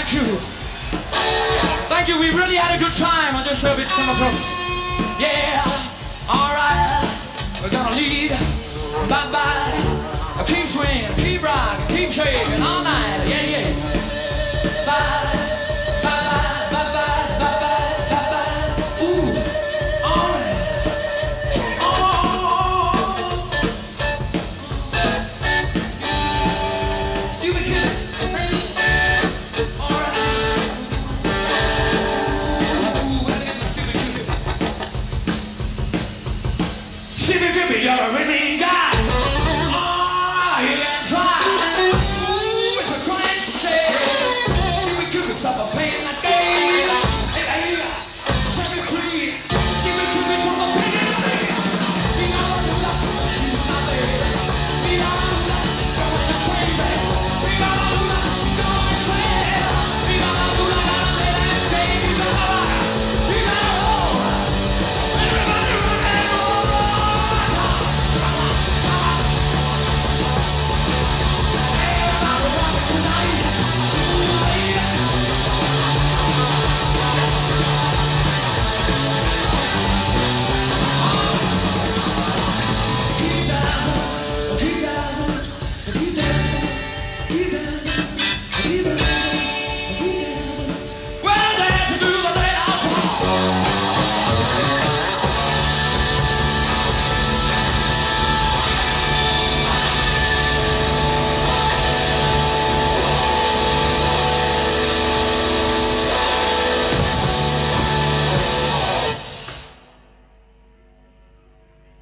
Speaker 2: Thank you. Thank you. We really had a good time. I just hope it's come across. Yeah. All right. We're gonna lead. Bye bye. Keep swinging, keep rocking, keep shaking all night. Yeah, yeah. Bye. Bye. Bye. Bye. Bye. Bye. Bye. Bye. Ooh. All right. Oh. Stupid kid. All right. Ooh, gotta get my stupid kid. Stupid kid, you're a rhythm guy. Stop a pain like game. Hey, hey, set me free. Give me to me from a pain. We all love she's my baby. We all love she's going crazy. We all love she's going crazy. We all love that baby. We got all. Everybody rock and roll. Everybody rock tonight.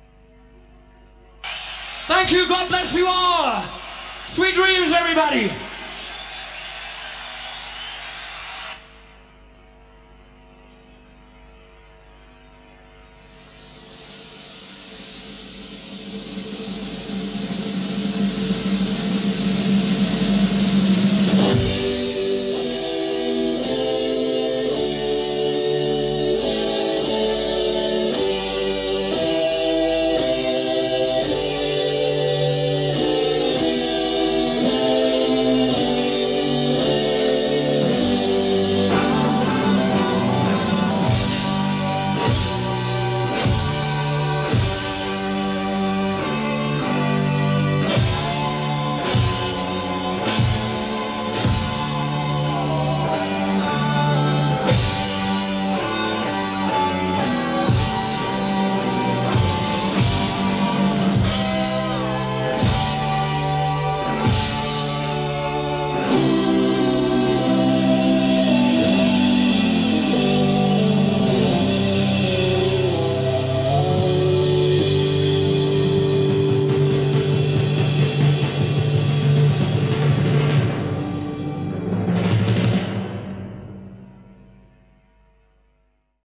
Speaker 2: Thank you. God bless you all. Sweet dreams, everybody.